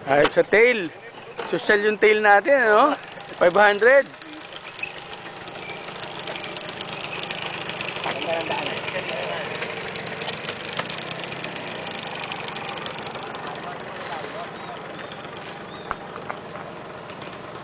Ay, sa tail. Social yung tail natin, ano? 500. Ang daan.